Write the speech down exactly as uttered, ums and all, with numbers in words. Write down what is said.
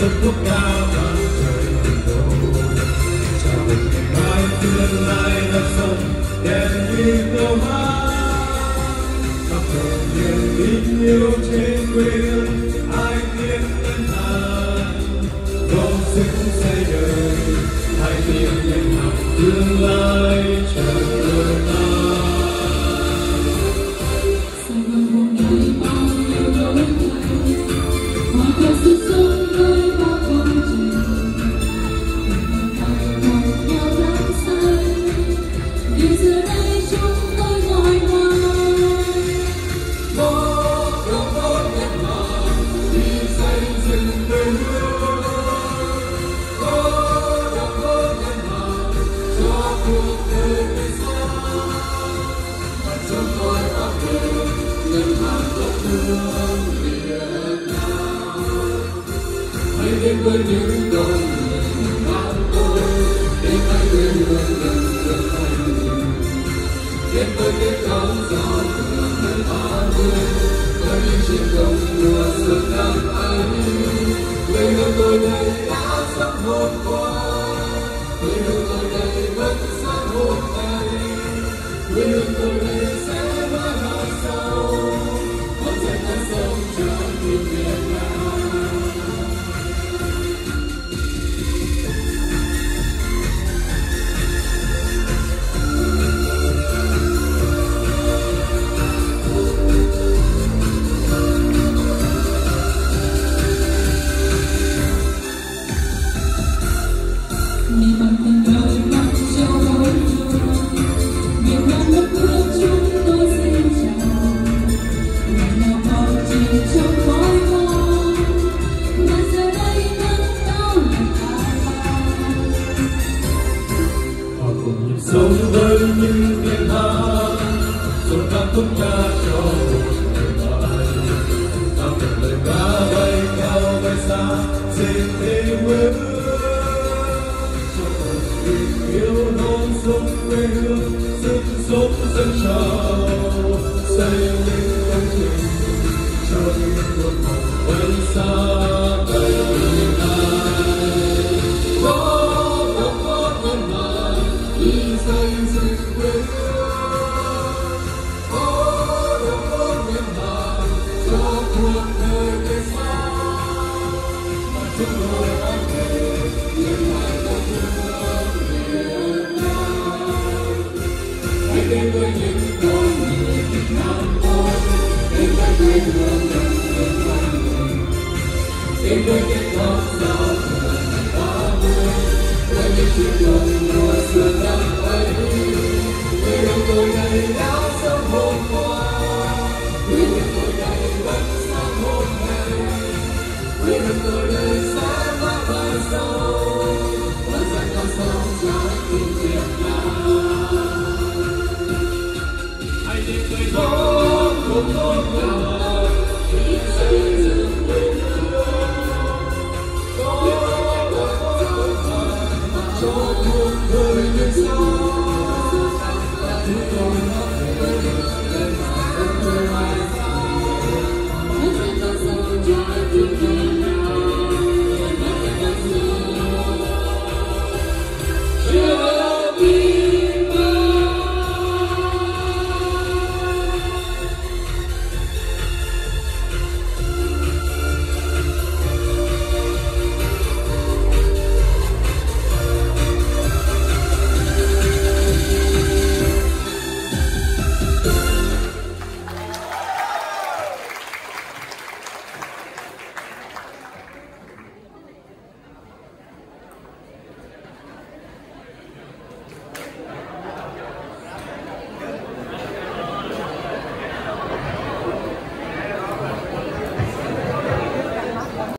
chất thuốc ca vang trời tình đô. Chào mừng ngày mai tương lai đất sông đèn như câu hát, khắp hồn niềm tin yêu trên quê hương ai tiếng ngân hàng gom sức xây đời hai tiếng nhẹ nhàng tương lai chờ ta. Sài Gòn một đời bao nhiêu đổi thay, hòa theo sức sống nơi bao công trình, một nhau lắm say vì giờ đây chúng tôi ngồi ngoài. Một đồng tốt nhất mà vì xây dựng quê hương, một đồng tốt nhất mà cho cuộc đời về sau, và trong tôi ấp hương ngân hàng tốt thương Việt Nam. Hãy đến với những con người bạn tôi, đến với quê hương gần gần hai người, đến với cái cánh gió thường ngày ba mươi, với những chiến công mùa xuân năm ấy. Quê hương tôi đây đã sắp hôm qua, quê hương tôi đây vẫn sáng hôm nay, quê hương tôi đây sẽ mãi mãi sau, vẫn sẽ còn sống cho tình Việt Nam. Mình bằng tình đời mang cho mỗi người, Việt Nam đất nước chúng tôi xin chào. Ngày nào còn chìm trong khói mơ, mà giờ đây nắng cao là ta. Họ cùng nhịp sống với những tiếng hát, rồi ca khúc ca cho một ngày mai. Ta từng lời ca bay cao bay xa, trên thế quê hương. Yêu non sông quê hương, sức sống dân trào, xây những công trình cho những muôn màu vẫn xa tây này. Có đồng góp ngân hàng đi xây dựng quê hương, có đồng góp ngân hàng cho cuộc đời về sau, mà chúng tôi đã về những ngày công thương. Hãy đến với những con người Việt Nam tôi, đến với quê hương gần gần hai người, đến với cái con sao thường ngày ba mươi, với những chiến công mùa xuân năm ấy. Quê hương tôi đây đã sớm hôm qua, quê hương tôi đây vẫn sáng hôm nay, quê hương tôi đây sẽ mãi mãi sau, vẫn sẽ còn sống trái tim Việt Nam. Có cùng một người đi xây dựng quê hương, có một con người cho cuộc đời về sau.